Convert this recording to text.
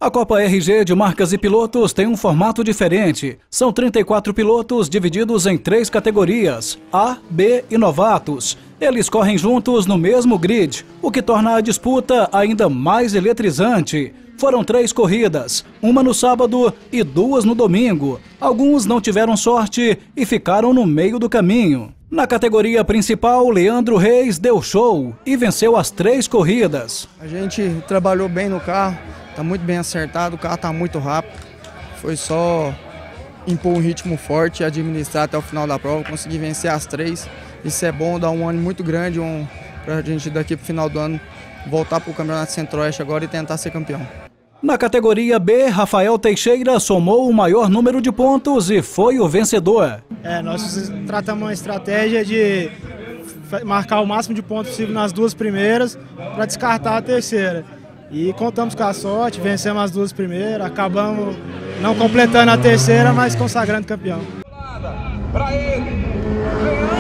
A Copa RG de Marcas e Pilotos tem um formato diferente. São 34 pilotos divididos em 3 categorias, A, B e Novatos. Eles correm juntos no mesmo grid, o que torna a disputa ainda mais eletrizante. Foram 3 corridas, uma no sábado e 2 no domingo. Alguns não tiveram sorte e ficaram no meio do caminho. Na categoria principal, Leandro Reis deu show e venceu as 3 corridas. A gente trabalhou bem no carro, está muito bem acertado, o carro está muito rápido. Foi só impor um ritmo forte e administrar até o final da prova, conseguir vencer as 3. Isso é bom, dá um ânimo muito grande para a gente daqui para o final do ano voltar para o Campeonato Centro-Oeste agora e tentar ser campeão. Na categoria B, Rafael Teixeira somou o maior número de pontos e foi o vencedor. Nós tratamos uma estratégia de marcar o máximo de pontos possível nas 2 primeiras para descartar a terceira. E contamos com a sorte, vencemos as 2 primeiras, acabamos não completando a terceira, mas consagrando campeão. Para ele,